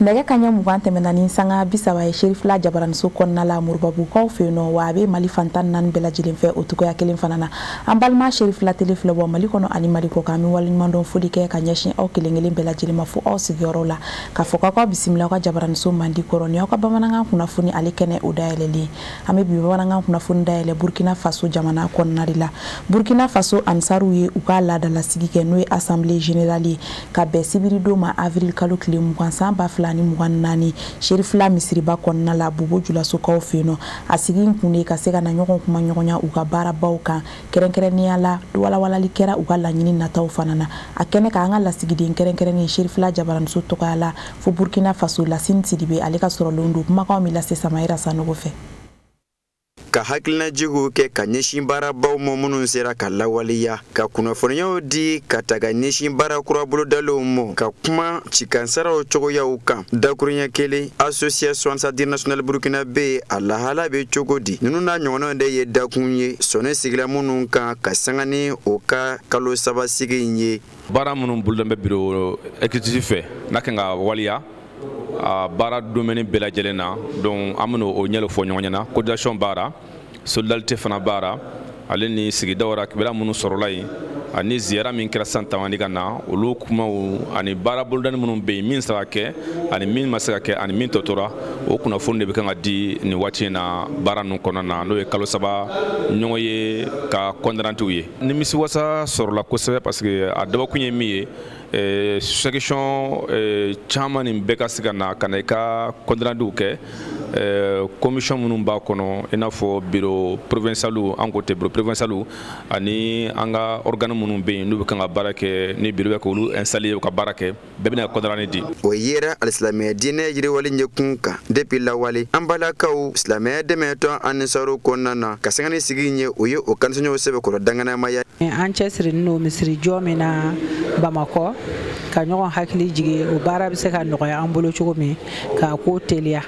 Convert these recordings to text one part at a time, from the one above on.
nege kanya mugan tɛmɛna ni sanga bisaba ye Sherifla Jabaranso kɔnɔna la Moribabukaw fɛ yen nɔ wa a bɛ Mali fantan naani bɛɛ lajɛlen fɛ o cogoya kelen fana na an balima Sherifla tele filɛ bɔ Mali kɔnɔ ani Mali kɔ kan bɛ waleɲuman dɔn foli kɛ ka ɲɛsin aw kelen kelen bɛɛ lajɛlen ma fo aw sigiyɔrɔ la ka fɔ k'aw bisimila aw ka Jabaranso mandi kɔrɔ ni aw ka bamanankan kunnafoni ale kɛnɛ o dayɛlɛlen an bɛ bi bamanankan kunnafoni dayɛlɛ Burkina Faso jamana kɔnɔna de la Burkina Faso ansaru ye u ka laadalasigi kɛ n'o ye Assemblée générale ye ka bɛn sibiri don ma avril kalo tile 20 san 2024 Sherifla misiriba kɔnɔna la Bobo Julasokaw fɛ yen nɔ a sigi kun de ka se ka na ɲɔgɔn kuma ɲɔgɔnya u ka baarabaw kan kɛrɛnkɛrɛnnenya la walawalali kɛra u ka laɲini nataw fana na a kɛnɛ ka an ka lasigiden kɛrɛnkɛrɛnnen Sherifla Jabaranso tɔgɔya la fo Burkina Faso Lasine Sidibe ale ka sɔrɔlen don kumakanw mi lase Samayira Sanogo fɛ ka hakilina jigu kɛ ka ɲɛsin baarabaw ma minnu sera ka lawaleya ka kunnafoniyaw di ka taga ɲɛsin baara kura bolodaliw ma ka kuma cikansaraw cogoyaw kan dakuruɲɛ kelen Association Internationale Burkina be a lahala be cogo di ninnu n'a ɲɔgɔnnaw de ye dakun ye sɔnni sigila minnu kan ka sanga ni o ka kalo saba sigi ye baara minnu bolodan bɛ biro exécutif fɛ n'a kan ka waliya baara domaine bɛɛ lajɛlen na donc an bɛna o ɲɛfɔ fɔ ɲɔgɔn ɲɛna coordination baara solidarité fana baara ale ni sigidaw ra kibera minnu sɔrɔla yen ani ziyara min kɛra san tamani ka na olu kumaw ani baara bolodani minnu bɛ yen min sera ka kɛ ani min ma se ka kɛ ani min tɔtora o kunnafoni de bɛ kan ka di nin waati in na baara ninnu kɔnɔna na n'o ye kalo saba ɲɔgɔn ye ka kɔndanantiw ye nimisiwasa sɔrɔla kosɛbɛ parce que a dabɔkun ye min ye section caman nin bɛɛ ka se ka na ka na i ka kɔndanantiw kɛ commission minnu b'a kɔnɔ i n'a fɔ bureau provincial an ko tɛ bureau provincial ani an ka organe minnu bɛ yen n'u bɛ kan ka baara kɛ ni bureau bɛ k'olu installer u ka baara kɛ bɛɛ bɛna kɔndanani di o yera alisilamɛya diinɛ yiriwali ɲɛkun kan depuis lawale an balakaw silamɛya dɛmɛtɔ ani saro kɔnɔna na ka sanga ni sigi ye o ye o kanisiɲɛw sɛbɛn kɔrɔ danganamaya an cɛsirilen don misiri jɔ min na Bamakɔ ka ɲɔgɔn hakili jigin o baara bɛ se ka nɔgɔya an bolo cogo min k'a ko teliya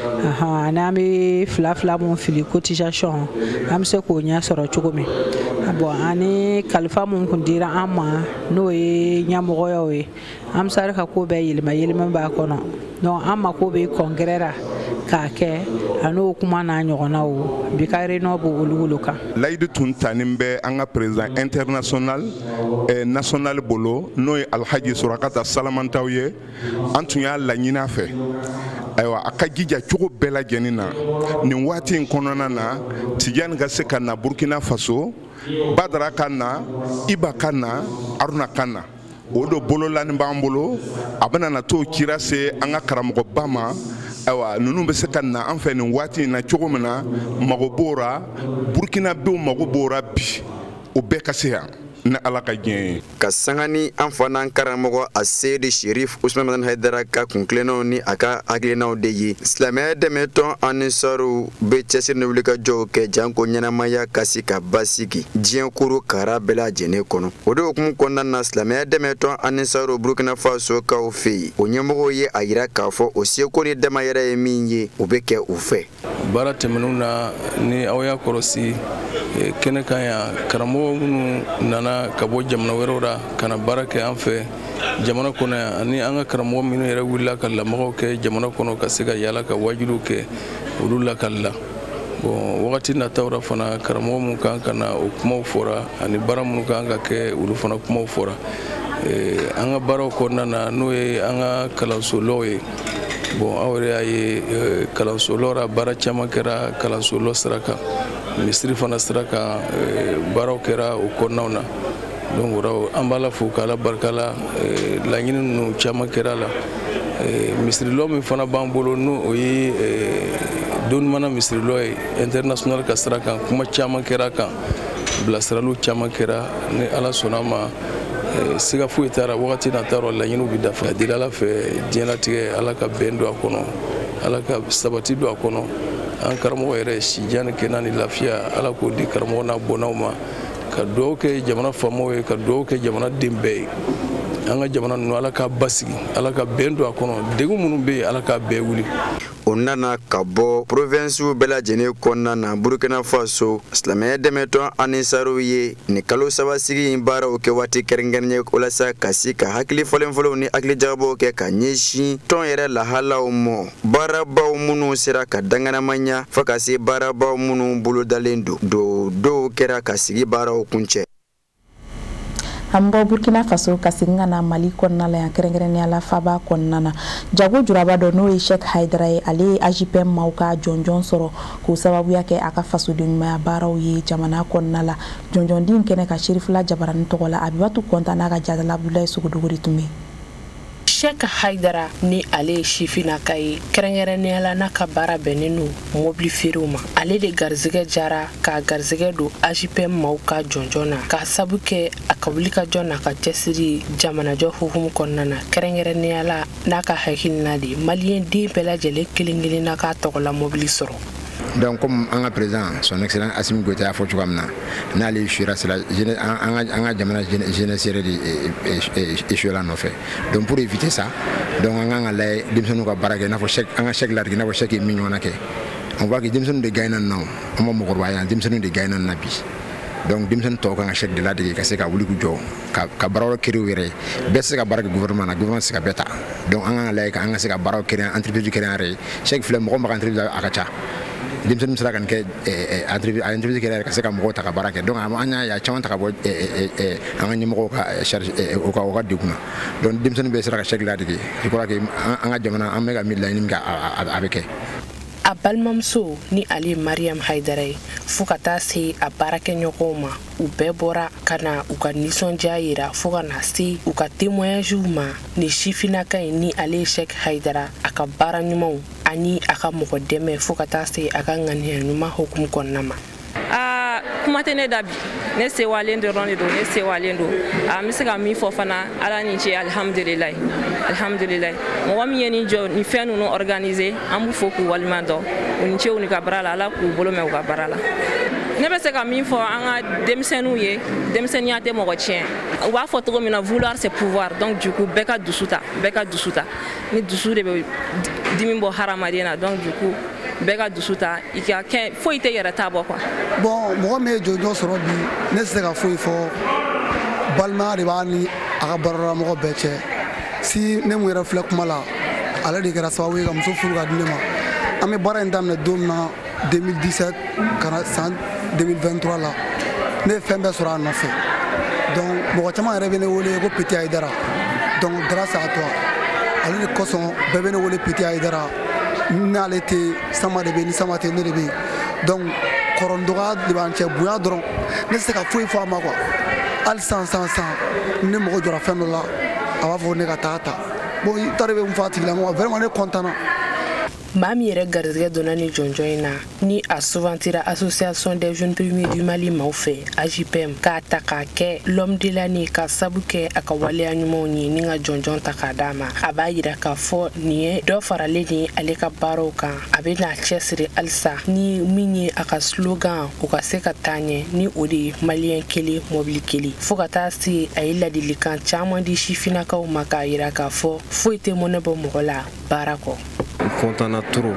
n'an bɛ fila mun fili cotisation an bɛ se k'o ɲɛ sɔrɔ cogo min bon ani kalifa mun kun dira an ma n'o ye ɲɛmɔgɔyaw ye an bɛ se ka ko bɛɛ yɛlɛma b'a kɔnɔ donc an mako bɛ congrès ra k'a kɛ an'o kuma n'a ɲɔgɔnnaw bi ka réunion b'o olu kan layidu tun tanin bɛ an ka président international national bolo n'o ye Alhaji Surakata Salamantaw ye an tun y'a laɲini a fɛ ayiwa a ka jija cogo bɛɛ lajɛlen na nin waati in kɔnɔna na Tijani ka se ka na Burkina Faso Badara ka na Iba ka na Aruna ka na o do bololani b'an bolo a bɛna na t'o cira se an ka karamɔgɔba ma ayiwa ninnu bɛ se ka na an fɛ nin waati in na cogo min na mago b'o ra Burkina bew mago b'o ra bi o bɛɛ ka se yan ni Ala ka diɲɛ ye ka sanga ni an fana karamɔgɔ a Seydi Sherif Usman Madan Haidara ka kunkilennaw ni a ka hakilinaw de ye silamɛya dɛmɛtɔn ani sɔrɔw bɛ cɛsiri ni wulikajɔw kɛ janko ɲɛnamaya ka se ka basigi diɲɛ kuru kara bɛɛ lajɛlen kɔnɔ o de hukumu kɔnɔna na silamɛya dɛmɛtɔn ani sɔrɔw Burkina Faso kaw fɛ yen o ɲɛmɔgɔw ye a yira k'a fɔ o seko ni damayɛrɛ ye min ye o bɛ kɛ u fɛ baara tɛmɛnenw na ni aw y'a kɔlɔsi kɛnɛ kan yan karamɔgɔ minnu nana ka bɔ jamana wɛrɛw la ka na baara kɛ an fɛ jamana kɔnɔ yan ani an ka karamɔgɔ minnu yɛrɛ wulila ka lamagaw kɛ jamana kɔnɔ ka se ka yaala ka wajibiw kɛ olu lakalila bon wagati nataw la fana karamɔgɔ minnu kan ka na o kumaw fɔra ani baara minnu kan ka kɛ olu fana kumaw fɔra an ka baaraw kɔnɔna na n'o ye an ka kalansolɔw ye bon aw yɛrɛ y'a ye kalansolɔ la baara caman kɛra kalansolɔ sira kan misiri fana sira kan baaraw kɛra o kɔnɔnaw na donc an b'a la fo k'Ala barika la laɲini ninnu caman kɛra la misirilɔ min fana b'an bolo n'o o ye donimana misirilɔ ye international ka sira kan kuma caman kɛra kan bilasiraliw caman kɛra ni Ala sɔnna ma siga foyi taara wagati na taara laɲiniw bɛ dafa ka deli Ala fɛ diɲɛlatigɛ Ala ka bɛn don a kɔnɔ Ala ka sabati don a kɔnɔ an karamɔgɔ yɛrɛ sijani kɛnɛ ni lafiya Ala k'o di karamɔgɔ n'a bɔnnaw ma ka dugawu kɛ jamana faamaw ye ka dugawu kɛ jamana den bɛɛ ye an ka jamana ninnu Ala ka basigi Ala ka bɛn don a kɔnɔ degun minnu bɛ yen Ala ka bɛɛ wuli o o nana ka bɔ provinsiw bɛɛ lajɛlen kɔnɔna na Burkina Faso silamɛya dɛmɛtɔn ani saru ye ni kalo saba sigi baaraw kɛ waati kɛrɛnkɛrɛnnen walasa ka se ka hakili fɔlɔfɔlɔw ni hakili jagabaw kɛ ka ɲɛsin tɔn yɛrɛ lahalaw mɔ baarabaw minnu sera ka danganamanya fɔ ka se baarabaw minnu bolodalen dɔw kɛra ka sigi baaraw kuncɛ. Ambo Burkina Faso kasinga na Mali konna la kɛrɛnkɛrɛnnenya la faba konna na jago juraba do no Sheikh Haidara ye ale AJPM mauka jonjon sɔrɔ ko sababuya kɛ aka faso de ɲumaya baaraw ye jamana konna la jonjon din kɛnɛ ka Sherifla Jabarani tɔgɔ la Abibatu Konta n'a ka jadala Abdoulaye Sogodogori tumbe. Sheikh Haidara ni ale shifina kai kɛrɛnkɛrɛnnenya la n'a ka baara bɛnnen no mobili feerew ma ale de garizɛgɛ jara ka garizɛgɛ do AJPM maaw ka jɔnjɔn na ka sabu kɛ a ka wuli ka jɔn na ka cɛsiri jamanajɔ hukumu kɔnɔna na kɛrɛnkɛrɛnnenya la n'a ka hakilina de maliyɛn den bɛɛ lajɛlen kelen-kelen na ka tɔgɔla mobili sɔrɔ. Donc comme un président son excellence Assimi Goïta a fɔcogo min na n'ale suivra cela an ka jamana jeunesse yɛrɛ de échoué la nɔfɛ donc pour éviter ça donc an kan ka lajɛ denmisɛnninw ka baara kɛ i n'a fɔ an ka chèque ladigi i n'a fɔ chèque ye min ɲɔgɔnna kɛ on voit que denmisɛnninw de gagne na an ma mɔgɔkɔrɔba yan denmisɛnninw de gagne na bi donc denmisɛnnin tɔw kan ka chèque de ladigi ka se ka wuli k'u jɔ ka baaraw kɛre u yɛrɛ bɛɛ tɛ se ka baara kɛ gouvernement na gouvernement tɛ se ka bɛɛ ta donc an kan ka lajɛ an ka se ka baaraw kɛrɛn entreprise kɛrɛn yɛrɛ ye chèque filɛ mɔgɔ mɔgɔ entreprise a ka ca denmisɛnnin sera ka nin kɛ entreprise kɛrɛ ka se ka mɔgɔw ta ka baara kɛ donc an y'a caman ta ka bɔ an ka ɲɛmɔgɔw ka charge o ka degun na donc denmisɛnnin bɛɛ sera ka chèque ladigi je crois que an ka jamana an bɛ ka min laɲini kɛ a bɛ kɛ. A balimamuso ni ale Mariam Haidara ye fo ka taa se a baarakɛɲɔgɔnw ma u bɛɛ bɔra ka na u ka nisɔndiya yira fo ka na se u ka témoignagew ma ni sifinaka ye ni ale Sheikh Haidara a ka baara ɲumanw ani a ka mɔgɔ dɛmɛ fo ka taa se a ka ŋaniya ɲuman hukumu kɔnɔna ma. Kuma tɛ ne da bi ne sewalen dɔrɔn de don ne sewalen don n bɛ se ka min fɔ fana ala ni ce alhamdulilayi alhamdulilayi mɔgɔ min ye nin jɔ ni fɛn ninnu organiser an b'u fɔ k'u waliman dɔn u ni cɛw ni ka baara la ala k'u bolo mɛn u ka baara la. Ne bɛ se ka min fɔ an ka denmisɛnninw ye denmisɛnninya tɛ mɔgɔ tiɲɛ u b'a fɔ cogo min na vouloir c'est pouvoir donc du coup bɛɛ ka dusu ta ni dusu de bɛ dimi bɔ hadamaden na donc du coup bɛɛ ka dusu ta i ka kɛ foyi tɛ yɛrɛ ta bɔ quoi. Bon mɔgɔ min ye jɔnjɔn sɔrɔ bi ne tɛ se ka foyi fɔ balimaya de b'a ni a ka baaralamɔgɔ bɛɛ cɛ si ne mun yɛrɛ filɛ kuma la ale de kɛra sababu ye ka muso furu ka di ne ma an bɛ baara in daminɛ don min na 2017 ka na san 2023 la ne ye fɛn bɛɛ sɔrɔ a nɔfɛ donc mɔgɔ caman yɛrɛ bɛ ne wele ko Petit Haidara donc grâce à toi ale de kosɔn bɛɛ bɛ ne wele Petit Haidara n'ale tɛ sama de bɛ ni sama tɛ ne de bɛ donc kɔrɔ dɔgɔya de b'an cɛ bonya dɔrɔn ne tɛ se ka foyi fɔ a ma quoi hali san ne mɔgɔ jɔra fɛn dɔ la a b'a fɔ ne ka taa ta bon i ta de bɛ mun fɔ a tigilamɔgɔ vraiment ne content na. Maa min yɛrɛ garizɛgɛ donna ni jɔnjɔn in na ni a souventira association des jeunes premiers du Mali maaw fɛ AJPM k'a ta k'a kɛ l'homme de l'année ka sabu kɛ a ka waleya ɲumanw ye ni ka jɔnjɔn ta k'a d'a ma a b'a yira k'a fɔ nin ye dɔ faralen ni ale ka baaraw kan a bɛ n'a cɛsiri halisa ni min ye a ka slogan o ka se ka taa ɲɛ ni o de ye maliyɛn kelen mɔbili kelen fo ka taa se a ye ladilikan caman di sifinakaw ma k'a yira k'a fɔ foyi tɛ mɔnɛ bɔ mɔgɔ la baara kɔ. Contana trop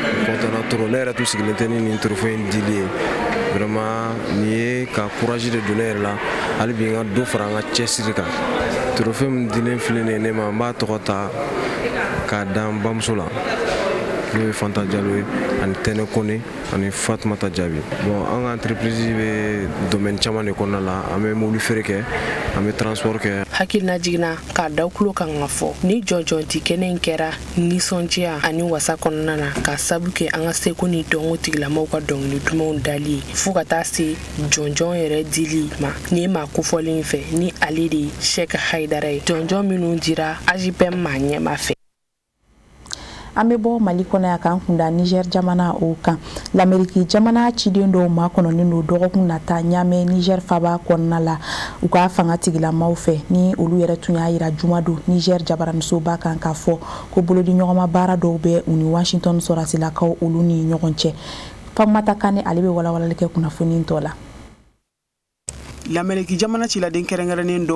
ne yɛrɛ tun sigilen tɛ ni nin trophée in dili ye vraiment nin ye ka courage de don ne yɛrɛ la hali bi n ka dɔ fara an ka cɛsiri kan trophée min dilen filɛ nin ye ne ma n b'a tɔgɔ ta k'a da n bamuso la n'o ye Fanta Diallo ye ani Tɛnɛ Kone ani Fatumata Jaabi bon an ka entreprise bɛ domaine caman de kɔnɔna la an bɛ mobili feere kɛ an bɛ transport kɛ. Hakilina jiginna k'a da tulo kan ka fɔ ni jɔnjɔn ti kɛnɛ in kɛra nisɔndiya ani wasa kɔnɔna na ka sabu kɛ an ka seko ni dɔnko tigilamɔgɔw ka dɔnkili dumanw dali fo ka taa se jɔnjɔn yɛrɛ dili ma ni ye maa kofɔlen fɛ ni ale de Sheikh Haidara ye jɔnjɔn minnu dira AJPM ma ɲɛma fɛ. An bɛ bɔ Mali kɔnɔ yan k'an kunda Niger jamana o kan l'Amérique jamana ciden dɔw makɔnɔnen don dɔgɔkun nata ɲamɛ Niger faba kɔnɔna la u ka fanga tigilamaaw fɛ ni olu yɛrɛ tun y'a yira juma don Niger jabaramusoba kan k'a fɔ ko bolodi ɲɔgɔnma baara dɔw bɛ u ni Washington sɔrasilakaw olu ni ɲɔgɔn cɛ. Famata Kane ale bɛ walawalali kɛ kunnafoni tɔ la. L'Amérique jamana ciladen kɛrɛnkɛrɛnnen dɔw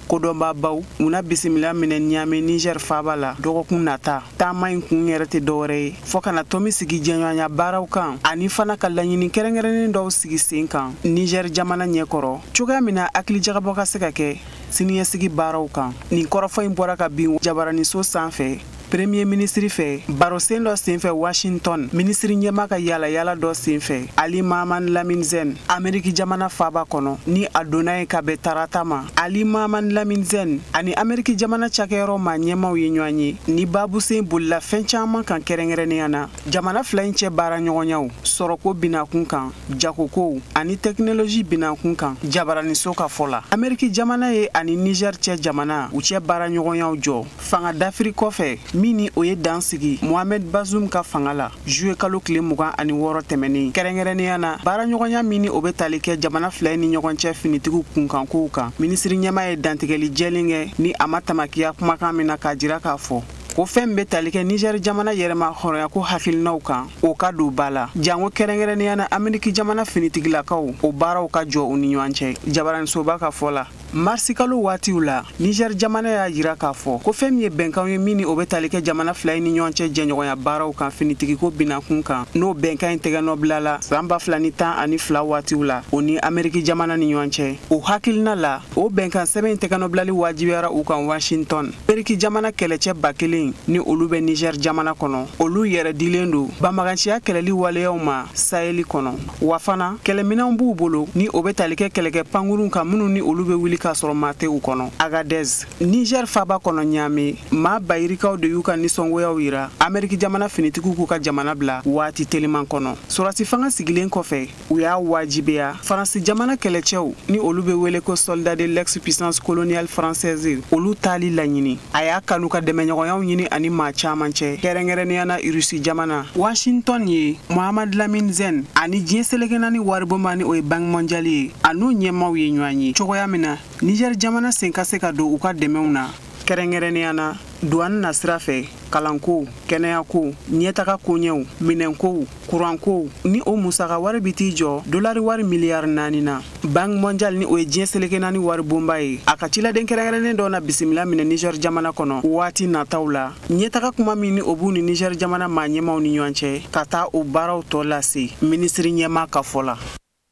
kodɔnba baw una bisimila minɛ Niamey Niger faaba la dɔgɔkun nata taama in kun yɛrɛ tɛ dɔwɛrɛ ye fɔ kana tɔmi sigi jɛɲɔgɔnya baaraw kan ani fana ka laɲini kɛrɛnkɛrɛnnen dɔw sigi sen kan Niger jamana ɲɛkɔrɔ cogoya min na hakilijagabɔ ka se ka kɛ siniɲɛsigi baaraw kan nin kɔrɔfɔ in bɔra ka bin jabaraniso sanfɛ Premier ministre fɛ barosen dɔ senfɛ Washington ministre ɲɛma ka yala dɔ senfɛ Ali Mahaman Lamine Zen Ameriki jamana faaba kɔnɔ ni a donna ye ka bɛn tarata ma Ali Mahaman Lamine Zen ani Ameriki jamana cakɛyɔrɔ ma ɲɛmaw ye ɲɔgɔn ye ni babusen bolila fɛn caman kan kɛrɛnkɛrɛnnenya na jamana fila in cɛ baara ɲɔgɔnyaw sɔrɔko binakun kan jagokow ani technologie binakun kan jabaraniso ka fɔ la Ameriki jamana ye ani Niger cɛ jamana u cɛ baara ɲɔgɔnyaw jɔ fanga d'Afrique kɔfɛ mini o ye dan sigi Mohamed Bazoum ka fanga la juillet kalo tile 26 tɛmɛnen kɛrɛnkɛrɛnnenya na baara ɲɔgɔnya mini o bɛ tali kɛ jamana fila ni ɲɔgɔn cɛ finitigiw kunkankow kan ministre ɲɛma ye dantigɛli jɛlen kɛ ni a ma tamakiya kumakan min na k'a jira k'a fɔ ko fɛn bɛ tali kɛ Niger jamana yɛrɛma hɔrɔnya ko hakilinaw kan o ka don ba la jango kɛrɛnkɛrɛnnenya na Ameriki jamana finitigilakaw o baaraw ka jɔ u ni ɲɔgɔn cɛ jabaranisoba ka fɔ la marsi kalo waatiw la Niger jamana y'a jira k'a fɔ ko fɛn min ye bɛnkan ye min o bɛ tali kɛ jamana fila ni ɲɔgɔn cɛ jɛɲɔgɔnya baaraw kan finitigiko binakun kan n'o bɛnkan in tɛgɛnɔ bilala san 2012 waatiw la o ni Ameriki jamana ni ɲɔgɔn cɛ o hakilina la o bɛnkan sɛbɛn in tɛgɛnɔ bilali wajibiyara u kan Washington Ameriki jamana kɛlɛcɛ 1000 ni olu bɛ Niger jamana kɔnɔ olu yɛrɛ dilen do banbaganciya kɛlɛli waleyaw ma Saheli kɔnɔ wa fana kɛlɛminɛw b'u bolo ni o bɛ tali kɛ kɛlɛkɛ pankurun kan minnu ni olu bɛ wuli ka sɔrɔ maa tɛ u kɔnɔ Agadez Niger faaba kɔnɔ Niamey maa bayirikaw de y'u ka nisɔngoyaw yira Ameriki jamana finitigiw k'u ka jamana bila waati teliman kɔnɔ sorasi fanga sigilen kɔfɛ u y'a wajibiya Faransi jamana kɛlɛcɛw ni olu bɛ wele ko soldat de l'ex-puissance coloniale française olu taali laɲini a y'a kanu ka dɛmɛɲɔgɔnyaw ɲini ani maa caman cɛ kɛrɛnkɛrɛnnenya na Rusi jamana Washington ye Mohamed Lamine Zen ani diɲɛ seleke naani waribonba ni o ye Banque mondiale ye a n'u ɲɛmaw ye ɲɔgɔn ye cogoya min na Niger jamana sen ka se ka don u ka dɛmɛw na kɛrɛnkɛrɛnnenya na douane na sira fɛ kalanko kɛnɛyako ɲɛtaga koɲɛw minɛnkow kurankow ni o musaka wari bi t'i jɔ dolari wari miliyari 4 na Banque mondiale ni o ye diɲɛ seleke naani waribonba ye a ka ciladen kɛrɛnkɛrɛnnen dɔ na bisimila minɛ Niger jamana kɔnɔ waati nataw la ɲɛtaga kuma min ni o b'u ni Niger jamana maa ɲɛmaw ni ɲɔgɔn cɛ ka taa o baaraw tɔ lase ministre ɲɛma ka fɔ la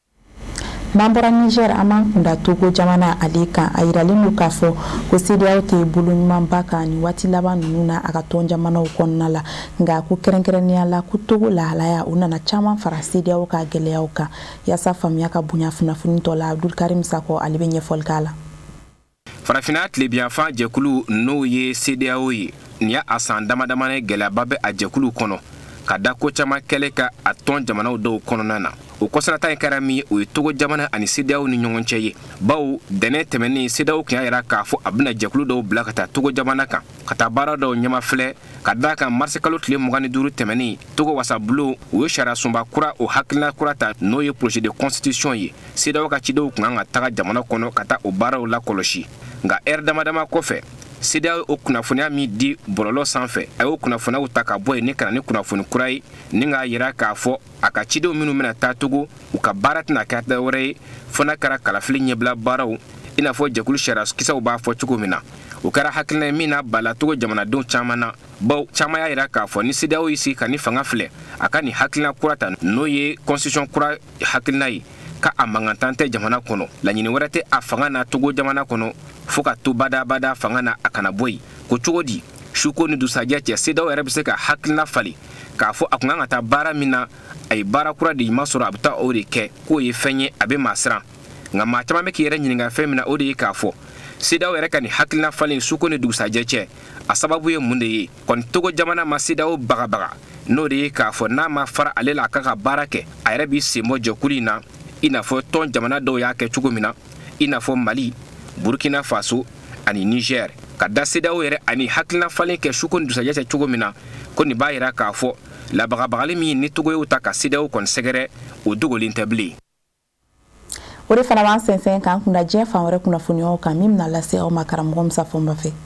n'an bɔra Niger an b'an kunda Togo jamana ale kan a yiralen don k'a fɔ ko CEDEAO tɛ bolo ɲumanba kan nin waati laban ninnu na a ka tɔn jamanaw kɔnɔna la nka ko kɛrɛnkɛrɛnnenya la ko Togo lahalaya u nana caman fara CEDEAO ka gɛlɛyaw kan yaasa faamuya ka bonya kunnafoni tɔ la Abdul Karim Sako ale bɛ ɲɛfɔli k'a la farafina tilebiyanfan jɛkulu n'o ye CEDEAO ye nin y'a a san damadamani gɛlɛyaba bɛ a jɛkulu kɔnɔ ka da ko caman kɛlɛ ka a tɔn jamanaw dɔw kɔnɔna na o kɔsɔnata in kɛra min o ye Togo jamana ani CEDEAO ni ɲɔgɔn cɛ ye bawo dɛnɛ tɛmɛnen CEDEAO kun y'a yira k'a fɔ a bɛna jɛkulu dɔw bila ka taa Togo jamana kan ka taa baara dɔw ɲɛma filɛ ka da kan marisi kalo tile 25 tɛmɛnen Togo wasabulo u ye sariya sunba kura o hakilina kura ta n'o ye projet de constitution ye CEDEAO ka cidenw kun kan ka taga jamana kɔnɔ ka taa o baaraw la kɔlɔsi nka damadama kɔfɛ CEDEAO o kunnafoniya min di bɔlɔlɔ sanfɛ a y'o kunnafoniyaw ta ka bɔ yen ni kana ni kunnafoni kura ye ni k'a yira k'a fɔ a ka cidenw minnu bɛna taa Togo u ka baara tɛna kɛ dɔ wɛrɛ ye fo n'a kɛra kalafili ɲɛbila baaraw i n'a fɔ jɛkulu sariya kisɛw b'a fɔ cogo min na o kɛra hakilina ye min na bala Togo jamanadenw caman na bawo caman y'a yira k'a fɔ ni CEDEAO y'i sigi ka ni fanga filɛ a ka nin hakilina kura ta n'o ye constitution kura hakilina ye ka a mankantan tɛ jamana kɔnɔ laɲini wɛrɛ tɛ a fanga na Togo jamana kɔnɔ fo ka to badabada fanga na a kana bɔ yen ko cogo di suko ni dusajɛ cɛ CEDEAO yɛrɛ bɛ se ka hakilina fali k'a fɔ a kun kan ka taa baara min na a ye baara kura de ɲuman sɔrɔ a bɛ taa o de kɛ k'o ye fɛn ye a bɛ maa siran nka maa caman bɛ k'i yɛrɛ ɲininka fɛn min na o de ye k'a fɔ CEDEAO yɛrɛ ka nin hakilina falen suko ni dugusajɛ cɛ a sababu ye mun de ye kɔni Togo jamana ma CEDEAO bagabaga n'o de ye k'a fɔ n'a ma fara ale la a ka ka baara kɛ a yɛrɛ b'i sen bɔ jɛkulu in na i n'a fɔ tɔn jamana dɔw y'a kɛ cogo min na i n'a fɔ Mali Burkina Faso ani Niger ka da CEDEAO yɛrɛ ani hakilina falen kɛ suko ni dusajɛ cɛ cogo min na ko nin b'a yira k'a fɔ labagabagali min ni Togo y'o ta ka CEDEAO kɔni sɛgɛrɛ o dogolen tɛ bilen o de fana b'an sɛnsɛn k'an kunda diɲɛ fan wɛrɛ kunnafoniyaw kan min bɛna lase aw ma karamɔgɔ Musa Fɔnba fɛ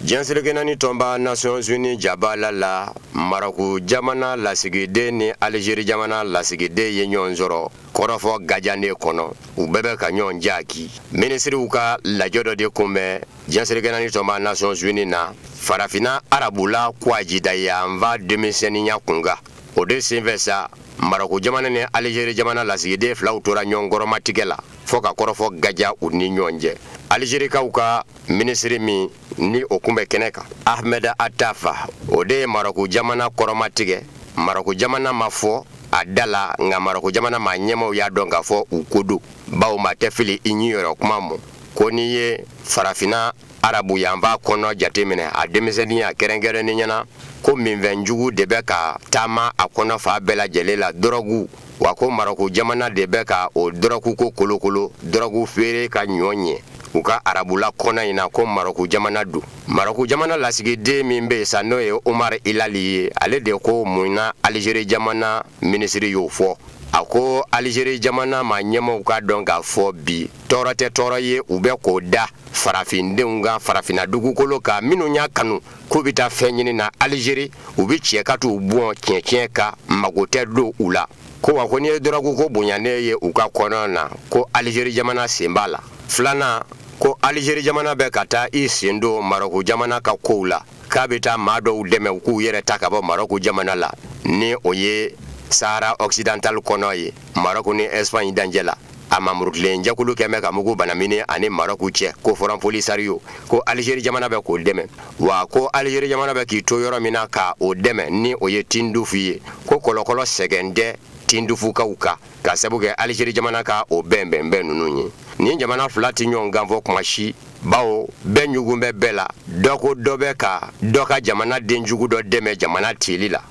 Diɲɛseleke naani tɔnba Nations Unies jabala la Maroc jamana lasigiden ni Algérie jamana lasigiden ye ɲɔgɔn sɔrɔ kɔrɔfɔ gajane kɔnɔ u bɛɛ bɛ ka ɲɔgɔn jaki ministriw ka lajɛ dɔ de kunbɛn Diɲɛseleke naani tɔnba Nations Unies na farafina arabula kwajida yanfa denmisɛnninya kunga o de senfɛ sa Maroc jamana ni Algérie jamana lasigiden filaw tora ɲɔgɔn kɔrɔmatigɛ la fo ka kɔrɔfɔ gaja u ni ɲɔgɔn cɛ Algérie kaw ka ministre min ni o kunbɛ kɛnɛ kan Ahmed Attafa o de ye Maroc jamana kɔrɔmatigɛ Maroc jamana ma fɔ a dala nga Maroc jamana ma ɲɛmaw y'a dɔn k'a fɔ u ko don bawo ma tɛ fili i ɲi yɔrɔ kuma mɔ ko ni ye farafina arabu yanfa kɔnɔ jateminɛ a denmisɛnninya kɛrɛnkɛrɛnni ɲɛna ko minfɛnjugu de bɛ ka taama a kɔnɔ fa bɛɛ lajɛlen la dɔrɔgu wa ko Maroc jamana de bɛ ka o dɔrɔgu ko kolokolo dɔrɔgu feere ka ɲɔ ɲɛ u ka arabula kɔnɔ in na ko Maroc jamana do Maroc jamana lasigiden min bɛ sa n'o ye Omar Ilali ye ale de ko mun na Algérie jamana ministre y'o fɔ a ko Algérie jamana ma ɲɛmaw ka dɔn k'a fɔ bi tɔɔrɔ tɛ tɔɔrɔ ye u bɛ k'o da farafindenw ka farafina dugukolo kan minnu y'a kanu k'u bɛ taa fɛn ɲini na Algérie u bɛ cɛ ka t'u bɔn tiɲɛ ka mago tɛ don u la ko wa ko ni ye dɔrɔgu ko bonyanen ye u ka kɔnɔ na ko Algérie jamana sen b'a la filanan ko Algérie jamana bɛ ka taa i sen don Maroc jamana ka kow la k'a bɛ taa maa dɔw dɛmɛ u k'u yɛrɛ ta ka bɔ Maroc jamana la ni o ye Sahara Occidental kɔnɔ ye Maroc ni Espagne dancɛ la a mamurukilen jɛkulu kɛmɛ ka mugu banamini ani Maroc cɛ ko foran Polisario ko Algérie jamana bɛ k'o dɛmɛ wa ko Algérie jamana bɛ k'i to yɔrɔ min na ka o dɛmɛ ni o ye Tindouf ye ko kɔlɔkɔlɔ sɛgɛn tɛ Tindoufukaw kan ka sabu kɛ Algérie jamana ka o bɛnbɛn ninnu ye ni jamana fila ti ɲɔgɔn ganfɔ kuma si bawo bɛɛ ɲugun bɛ bɛɛ la dɔ ko dɔ bɛ ka dɔ ka jamana denjugu dɔ dɛmɛ jamana tili la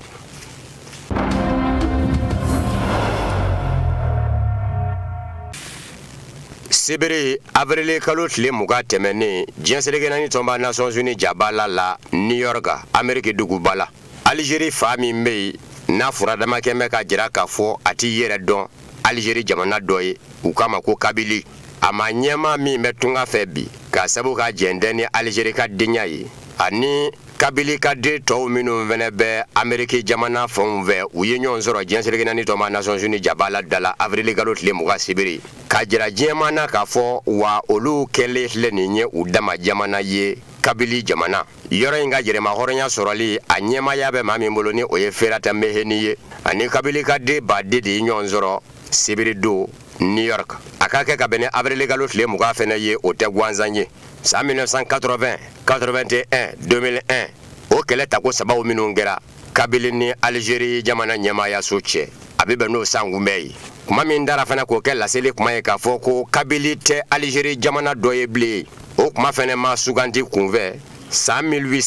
Sebere avril kalo tile muga tɛmɛnen Diɲɛseleke naani tɔnba Nations Unies jabala la New York Amérique duguba la Algérie fa min bɛ yen n'a furadama kɛmɛ ka jira k'a fɔ a t'i yɛrɛ dɔn Algérie jamana dɔ ye u k'a ma ko Kabili a ma ɲɛma min bɛ tunga fɛ bi k'a sabu ka jɛndɛ ni Algérie ka denya ye ani Kabili ka den tɔw minnu fɛnɛ bɛ Amérique jamana fɛnw fɛ u ye ɲɔgɔn sɔrɔ Diɲɛseleke naani tɔnba Nations Unies jabala dala avril kalo tile muga sibiri ka jira diɲɛma na k'a fɔ wa olu kɛlen filɛ nin ye u dama jamana ye Kabili jamana yɔrɔ in ka yɛrɛma hɔrɔnya sɔrɔli a ɲɛmaya bɛ maa min bolo ni o ye Ferata Meheni ye ani Kabili ka den baden de ye ɲɔgɔn sɔrɔ sibiri don New York a ka kɛ ka bɛn ni avril kalo tile muga fɛnɛ ye o tɛ gansan ye san 1980 81 2001 o kɛlɛ tako sababu minnu kɛra Kabili ni Algérie jamana ɲɛmayaso cɛ a bɛ bɛn n'o san kunbɛn ye kuma min dara fana k'o kɛ laseli kuma ye k'a fɔ ko Kabili tɛ Algérie jamana dɔ ye bilen o kuma fana ma suganti kunfɛ san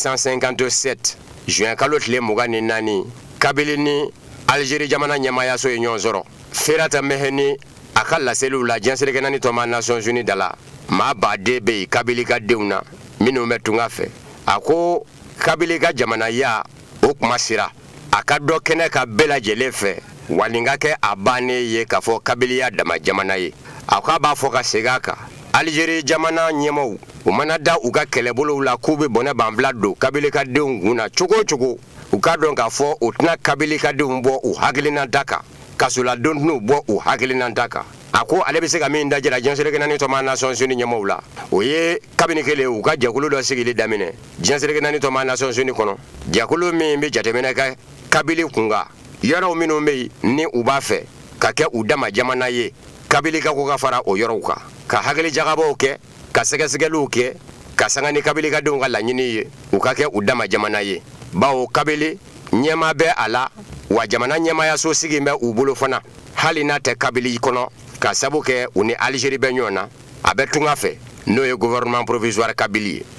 1857 juin kalo tile mugan ni naani Kabili ni Algérie jamana ɲɛmayaso ye ɲɔgɔn sɔrɔ Ferata Meheni a ka laseliw la Diɲɛseleke naani tɔnba Nations Unies dala maa baden bɛ yen Kabili ka denw na minnu bɛ tunga fɛ a ko Kabili ka jamanaya o kuma sera a ka dɔ kɛnɛ ka bɛɛ lajɛlen fɛ wali ka kɛ a bannen ye k'a fɔ Kabiliya dama jamana ye a ko a b'a fɔ ka segin a kan Algérie jamana ɲɛmaw u mana da u ka kɛlɛbolow la k'u bɛ bɔnɛ banfula don Kabili ka denw kun na cogo o cogo u k'a dɔn k'a fɔ u tɛna Kabili ka denw bɔ u hakilinata kan kasoladenw tɛn'u bɔ u hakilinata kan a ko ale bɛ se ka min dajira Diɲɛseleke naani tɔnba Nations Unies ɲɛmaw la o ye kabini kelen u ka jɛkulu dɔ sigili daminɛ Diɲɛseleke naani tɔnba Nations Unies kɔnɔ jɛkulu min bɛ jateminɛ kɛ Kabili kunkan yɔrɔw minnu bɛ yen ni u b'a fɛ ka kɛ u dama jamana ye Kabili ka ko ka fara o yɔrɔw kan ka hakili jagabaw kɛ ka sɛgɛsɛgɛliw kɛ ka sanga ni Kabili ka denw ka laɲini ye u ka kɛ u dama jamana ye bawo Kabili ɲɛma bɛ a la wa jamana ɲɛmayaso sigi bɛ u bolo fana hali n'a tɛ Kabili kɔnɔ ka sabu kɛ u ni Algérie bɛ ɲɔgɔn na a bɛ tunga fɛ n'o ye gouvernement provisoire Kabili ye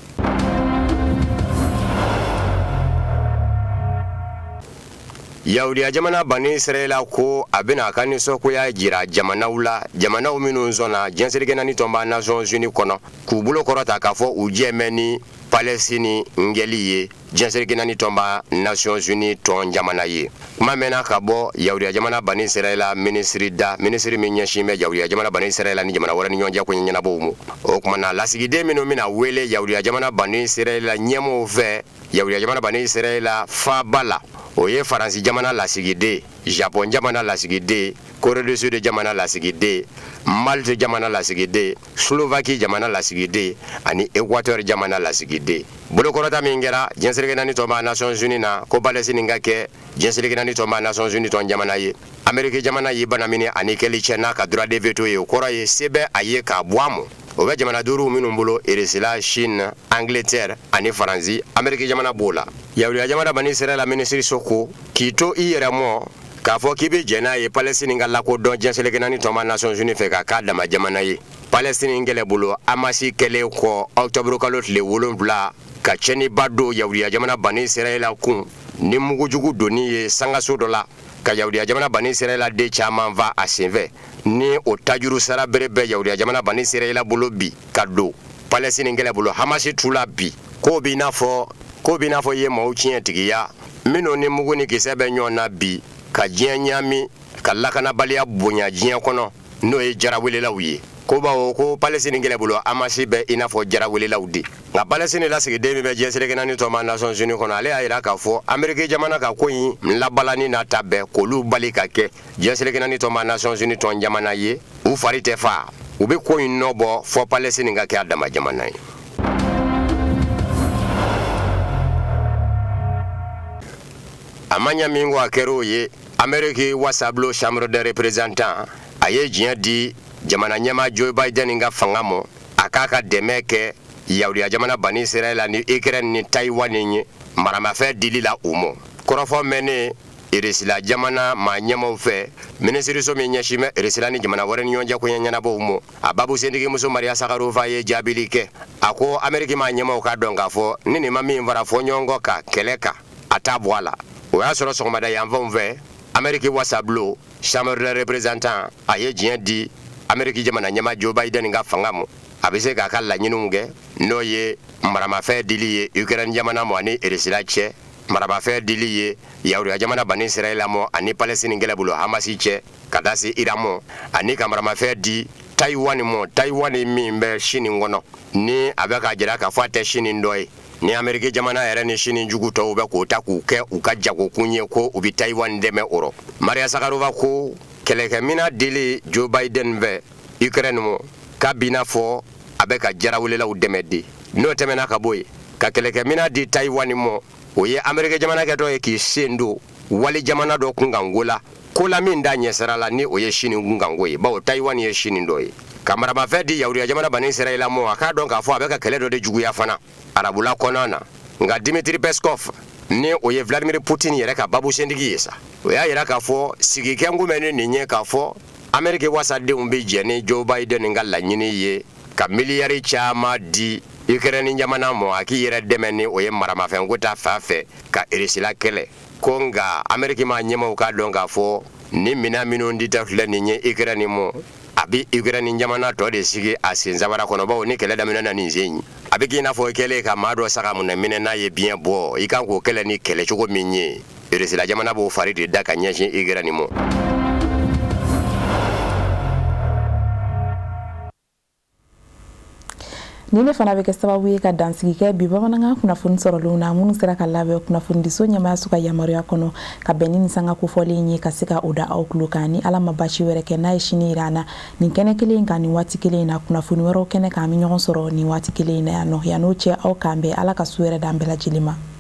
Yahudiya jamana bani Israɛla ko a bɛna a ka nisɔngoya jira jamanaw la jamanaw minnu sɔnna Diɲɛseleke naani tɔnba Nations Unies kɔnɔ k'u bolo kɔrɔta k'a fɔ u jɛmɛ ni Palestine ngeli ye jɛnsɛrɛkina ni tɔnba Nations Unies tɔn jamana ye kuma mɛnna ka bɔ Yahudiya jamana bani Israɛla ministre min ɲɛsin bɛ Yahudiya jamana bani Israɛla ni jamana wɛrɛ ni ɲɔgɔn cɛ ko ɲɛnabɔw mu o kuma na lasigiden minnu bɛna wele Yahudiya jamana bani Israɛla ɲɛmɔgɔw fɛ Yahudiya jamana bani Israɛla faaba la o ye Faransi jamana lasigiden Japon jamana lasigiden Corée du Sud jamana lasigiden Malte jamana lasigiden Slovaquie jamana lasigiden ani Équateur jamana lasigiden bolokɔrɔta min kɛra jɛnsɛrɛkina ni tɔnba Nations Unies na ko Palestine ka kɛ jɛnsɛrɛkina ni tɔnba Nations Unies tɔn jamana ye Amérique jamana ye bana minɛ ani kɛli cɛ n'a ka droit de veto ye o kɔrɔ ye se bɛ a ye k'a bɔ a mɔ o bɛ jamana duuru minnu bolo Eresila Chine Angleterre ani Faransi Amérique jamana b'o la Yahudiya jamana bani Israɛla ministre soko k'i to i yɛrɛ mɔ k'a fɔ k'i bɛ jɛn n'a ye Palestine ka lakodɔn jɛnsɛrɛkina ni tɔnba Nations Unies fɛ ka k'a dama jamana ye Palestine kɛlɛ bolo Hamasi kɛlɛ kɔ octobre kalo tile 7 ka cɛniba don Yahudiya jamana bani Israɛla kun ni mugujugu donni ye sangaso dɔ la ka Yahudiya jamana bani Israɛla den caman va a senfɛ ni o tajuru sara bere bɛ Yahudiya jamana bani Israɛla bolo bi ka don Palestine kɛlɛ bolo Hamasi tula bi ko b'i n'a fɔ ye maaw tiɲɛ tigiya minnu ni mugu ni kisɛ bɛ ɲɔgɔn na bi ka diɲɛ ɲami ka lakanabaliya bonya diɲɛ kɔnɔ n'o ye jarawelelaw ye ko bawo ko Palestine kɛlɛ bolo Hamasi bɛ i n'a fɔ jarawelelaw de nka Palestine lasigiden min bɛ jɛnsɛrɛkina ni tɔnba Nations Unies kɔnɔ ale y'a jira k'a fɔ Amérique jamana ka ko in labalani n'a ta bɛɛ k'olu bali ka kɛ jɛnsɛrɛkina ni tɔnba Nations Unies tɔn jamana ye u fari tɛ fa u bɛ ko in nɔbɔ fɔ Palestine ka kɛ a dama jamana ye. A ma ɲɛ min kɔ a kɛra o ye Amérique wasablo Chambre des représentants a ye diɲɛ di jamana ɲɛmaa Joe Biden ka fanga mɔ a k'a ka dɛmɛ kɛ Yahudiya jamana bani Israɛla ni Ukraine ni Taiwan ye maramafɛn dili la u mɔ kɔrɔfɔ mɛnnen Eresila jamana maa ɲɛmaaw fɛ minisiriso min ɲɛsin bɛ Eresila ni jamana wɛrɛ ni ɲɔgɔn cɛ koɲɛ ɲɛnabɔw mɔ a babu sentigimuso Maria Zakharova ye jaabili kɛ a ko Amérique maa ɲɛmaaw ka dɔn k'a fɔ ni nin ma min fara fɔ ɲɔgɔn kɔ ka kɛlɛ kan a t'a bɔ a la o y'a sɔrɔ sɔgɔmada yanfanw fɛ Amérique wasablo Chambre des représentants a ye diɲɛ di Amérique jamana ɲɛmaa Joe Biden ka fanga mɔ a bɛ se k'a ka laɲiniw kɛ n'o ye maramafɛn dili ye Ukraine jamana mɔ ani Eresila cɛ maramafɛn dili ye Yahudiya jamana bani Israɛla mɔ ani Palestine kɛlɛ bolo Hamasi cɛ ka taa se Iran mɔ ani ka maramafɛn di Taiwan mɔ Taiwan min bɛ Chine kɔnɔ ni a bɛ ka jira k'a fɔ a tɛ Chine dɔ ye ni Amérique jamana yɛrɛ ni Chine jugu tɔw bɛ k'o ta k'u kɛ u ka jagokun ye ko u bɛ Taiwan dɛmɛ o rɔ Maria Zakharova ko kɛlɛkɛmina dili Joe Biden fɛ Ukraine mɔ k'a b'i n'a fɔ a bɛ ka jarawelelaw dɛmɛ de n'o tɛmɛna ka bɔ yen ka kɛlɛkɛmina di Taiwan mɔ o ye Amérique jamana kɛtɔ ye k'i sen don wali jamana dɔ kunkanko la ko la min da ɲɛsira la ni o ye Chine kunkanko ye bawo Taiwan ye Chine dɔ ye ka maramafɛn di Yahudiya jamana bani Israɛla mɔ a k'a dɔn k'a fɔ a bɛ ka kɛlɛ dɔ de juguya fana arabula kɔnɔna na nka Dmitry Peskov ni o ye Vladimir Putin yɛrɛ ka babu sentigi ye sa o y'a jira k'a fɔ sigikɛngu bɛ ni nin ye k'a fɔ Amérique wasadenw bɛ jɛ ni Joe Biden ka laɲini ye ka miliyari caman di Ukraine jamana mɔ a k'i yɛrɛ dɛmɛ ni o ye maramafɛnko ta fan fɛ ka Eresila kɛlɛ ko nka Amérique maa ɲɛmaaw k'a dɔn k'a fɔ ni minɛn minnu dita filɛ nin ye Ukraine mɔ a bɛ Ukraine jamana tɔ de sigi a sensabara kɔnɔ bawo ni kɛlɛ daminɛ na nin sen ye a bɛ k'i n'a fɔ i kɛlen ka maa dɔ saga munɛ minɛ n'a ye biɲɛ bɔ i kan k'o kɛlɛ ni kɛlɛ cogo min ye Eresila jamana b'o fari de da ka ɲɛsin Ukraine mɔ. Ni ne fana bɛ kɛ sababu ye ka dansigi kɛ bi bamanankan kunnafoni sɔrɔlenw na minnu sera ka labɛn kunnafonidiso ɲɛmaaya su ka yamaruya kɔnɔ ka bɛn ni nin sanga kofɔlen ye ka se ka o da aw tulo kan ni Ala ma basi wɛrɛ kɛ n'a ye sini yira an na nin kɛnɛ kelen kan nin waati kelen na kunnafoni wɛrɛw kɛnɛ kan an bɛ ɲɔgɔn sɔrɔ nin waati kelen na yan nɔ yan'o cɛ aw k'an bɛn Ala ka su yɛrɛ d'an bɛɛ lajɛlen ma.